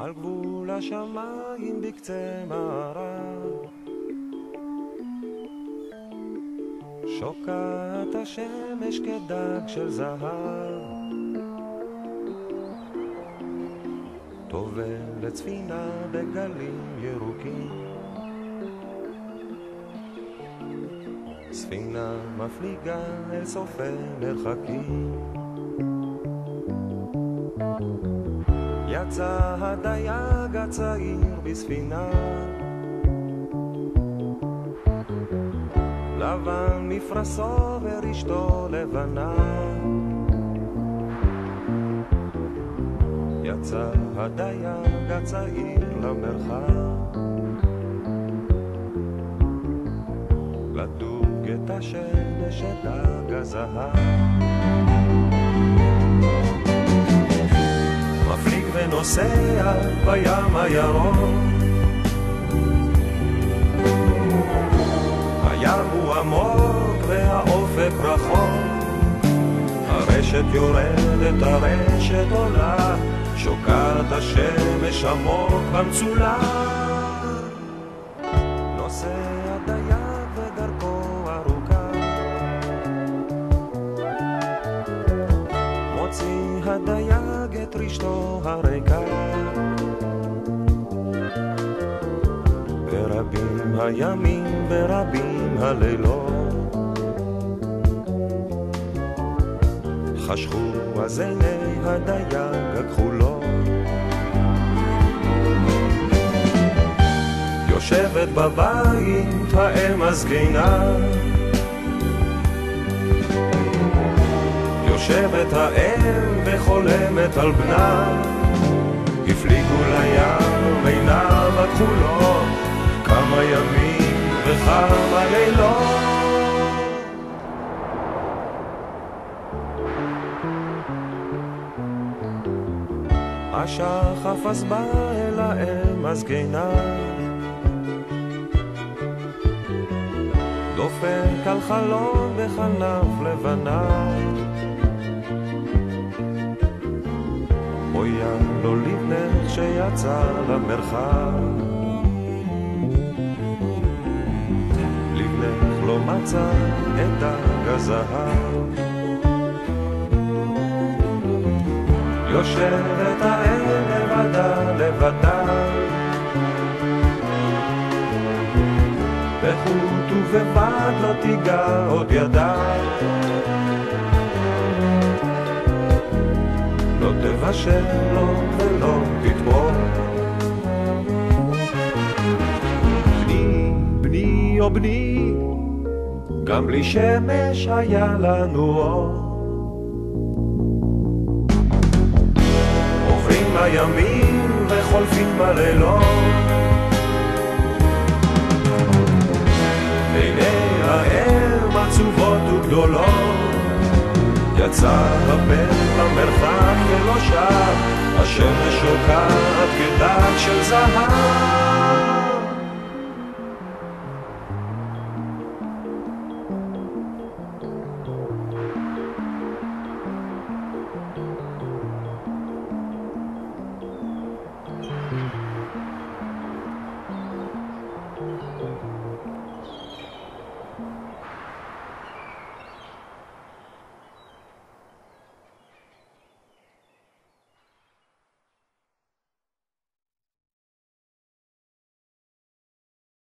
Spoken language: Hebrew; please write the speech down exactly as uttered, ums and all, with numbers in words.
על גבול השמיים בקצה מערב, שוקעת השמש כדג של זהב, טובלת ספינה בגלים ירוקים, ספינה מפליגה אל סופי מרחקים. יצא הדייג הצעיר בספינה, לבן מפרסו ורשתו לבנה. יצא הדייג הצעיר למרחב, לדוג את השמש את דג הזהב. מפליג ונוסע בים הירוק, הים הוא עמוק והאופק רחוק, הרשת יורדת הרשת עולה, שוקעת השמש עמוק במצולה. נוסע דייג ודרכו ארוכה, מוציא הדייג את רשתו הריקה, ורבים הימים ורבים הלילות, חשכו אז עיני הדייג הכחולות. יושבת בבית האם הזקנה, יושבת האם וחולמת על בנה, הפליגו לים עיניו הכחולות, כמה ימים וכמה לילות. השחף אז בא אל האם הזקנה, דופק על חלון בכנף לבנה, אויה לו לבנך שיצא למרחב, לבנך לא מצא את דג הזהב. יושבת האם לבדה לבדה, בחוט ובבד לא תיגע עוד ידה, לא תבשל לו ולא תטבול. בני, בני או בני, גם בלי שמש היה לנו אור, עוברים הימים וחולפים הלילות, עיני האם עצובות וגדולות, יצא הבן למרחק ולא שב, השמש שוקעת כדג של זהב.